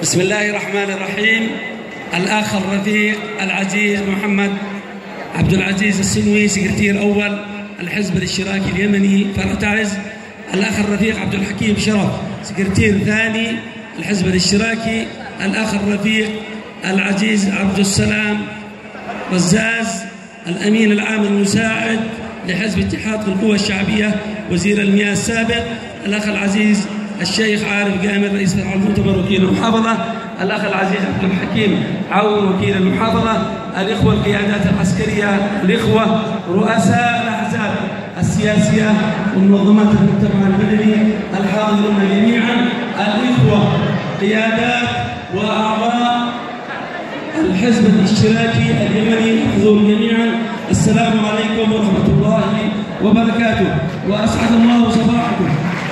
بسم الله الرحمن الرحيم. الأخ الرفيق العزيز محمد عبد العزيز السنوي، سكرتير أول الحزب الاشتراكي اليمني فرع تعز. الأخ الرفيق عبد الحكيم شرف، سكرتير ثاني الحزب الاشتراكي. الأخ الرفيق العزيز عبد السلام رزاز، الأمين العام المساعد لحزب اتحاد القوى الشعبية، وزير المياه السابق. الأخ العزيز الشيخ عارف قامر، رئيس فرع المؤتمر وكيل المحافظة. الأخ العزيز عبد الحكيم عون، وكيل المحافظة. الإخوة القيادات العسكرية، الإخوة رؤساء الأحزاب السياسية ومنظمات المجتمع المدني الحاضرون جميعا، الإخوة قيادات وأعضاء الحزب الاشتراكي اليمني، حضور جميعا، السلام عليكم ورحمة الله وبركاته. وأسعد الله صباحكم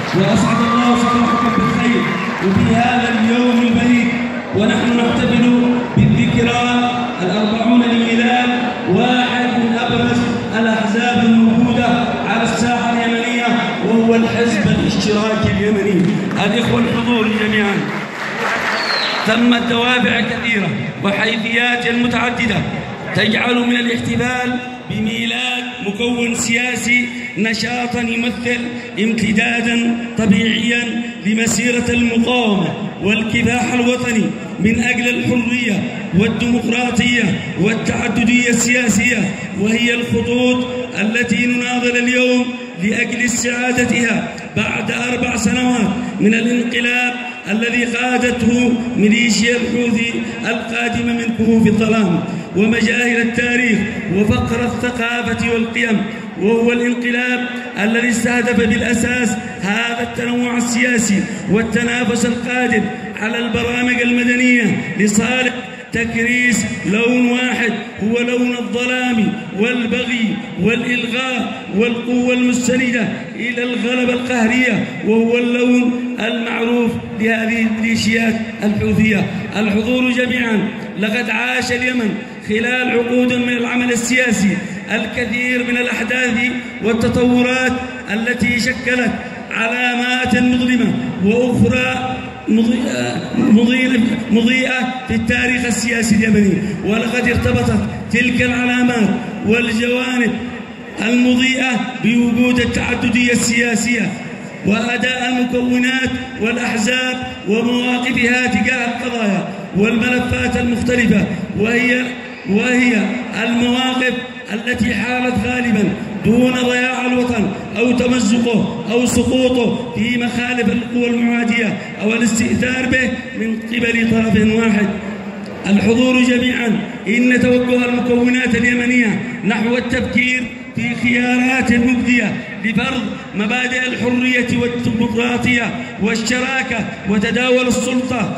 بالخير وفي هذا اليوم البريد، ونحن نحتفل بالذكرى 40 لميلاد واحد من أبرز الأحزاب الموجودة على الساحة اليمنية، وهو الحزب الاشتراكي اليمني. الإخوة الحضور جميعا، ثمت دوافع كثيرة وحيثيات متعددة تجعل من الاحتفال بميلاد مكون سياسي نشاطا يمثل امتدادا طبيعيا لمسيرة المقاومة والكفاح الوطني من أجل الحرية والديمقراطية والتعددية السياسية، وهي الخطوط التي نناضل اليوم لأجل استعادتها بعد 4 سنوات من الانقلاب الذي قادته ميليشيا الحوثي القادمة من كهوف الظلام ومجاهل التاريخ وفقر الثقافة والقيم، وهو الانقلاب الذي استهدف بالأساس هذا التنوع السياسي والتنافس القادم على البرامج المدنية لصالح تكريس لون واحد، هو لون الظلام والبغي والإلغاء والقوة المستندة إلى الغلبة القهرية، وهو اللون المعروف لهذه الميليشيات الحوثية. الحضور جميعا، لقد عاش اليمن خلال عقود من العمل السياسي الكثير من الأحداث والتطورات التي شكلت علامات مظلمة وأخرى مضيئة في التاريخ السياسي اليمني، ولقد ارتبطت تلك العلامات والجوانب المضيئة بوجود التعددية السياسية وأداء المكونات والأحزاب ومواقفها تجاه القضايا والملفات المختلفة، وهي المواقف التي حالت غالبا دون ضياع الوطن أو تمزقه أو سقوطه في مخالف القوى المعادية أو الاستئثار به من قبل طرف واحد. الحضور جميعا، إن توجه المكونات اليمنية نحو التفكير في خيارات مجدية لفرض مبادئ الحرية والديمقراطية والشراكة وتداول السلطة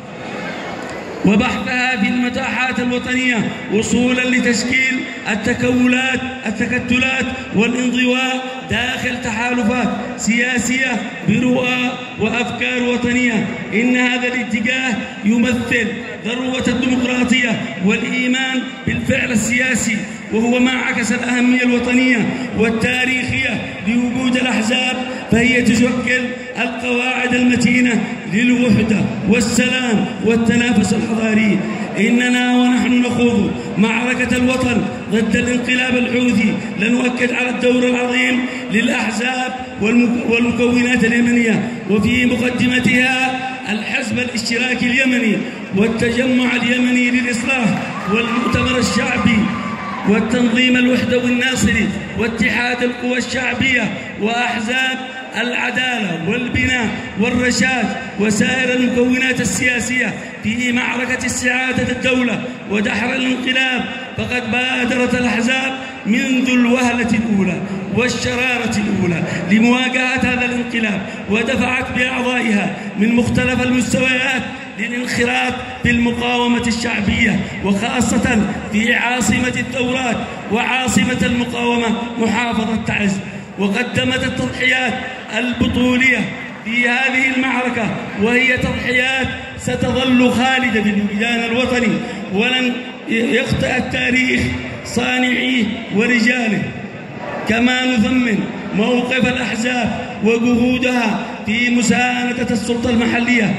وبحثها في المتاحات الوطنية وصولا لتشكيل التكتلات والانضواء داخل تحالفات سياسية برؤى وأفكار وطنية. إن هذا الاتجاه يمثل ذروة الديمقراطية والإيمان بالفعل السياسي، وهو ما عكس الأهمية الوطنية والتاريخية لوجود الأحزاب، فهي تشكل القواعد المتينة للوحدة والسلام والتنافس الحضاري. إننا ونحن نخوض معركة الوطن ضد الانقلاب الحوثي لنؤكد على الدور العظيم للأحزاب والمكونات اليمنية، وفي مقدمتها الحزب الاشتراكي اليمني والتجمع اليمني للإصلاح والمؤتمر الشعبي والتنظيم الوحدة والناصري واتحاد القوى الشعبية وأحزاب العدالة والبناء والرشاد وسائر المكونات السياسية في معركة استعادة الدولة ودحر الانقلاب. فقد بادرت الأحزاب منذ الوهلة الأولى والشرارة الأولى لمواجهة هذا الانقلاب، ودفعت بأعضائها من مختلف المستويات للانخراط في المقاومة الشعبية، وخاصة في عاصمة الثورات وعاصمة المقاومة محافظة تعز، وقدمت التضحيات البطولية في هذه المعركة، وهي تضحيات ستظل خالدة في الوجدان الوطني، ولن يخطئ التاريخ صانعيه ورجاله. كما نثمن موقف الأحزاب وجهودها في مساندة السلطة المحلية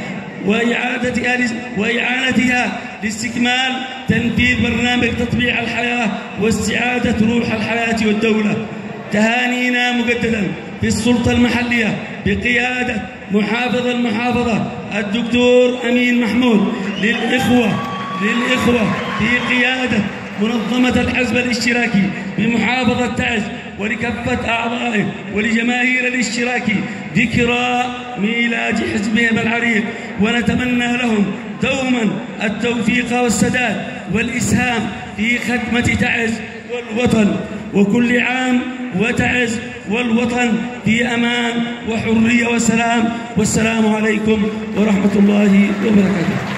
وإعانتها لاستكمال تنفيذ برنامج تطبيع الحياة واستعادة روح الحياة والدولة. تهانينا مجددا في السلطة المحلية بقيادة محافظ المحافظة الدكتور أمين محمود للإخوة في قيادة منظمة الحزب الاشتراكي بمحافظة تعز ولكافة أعضائه ولجماهير الاشتراكي ذكرى ميلاد حزبهم العريق، ونتمنى لهم دوما التوفيق والسداد والإسهام في خدمة تعز والوطن، وكل عام وتعز والوطن في أمان وحرية وسلام. والسلام عليكم ورحمة الله وبركاته.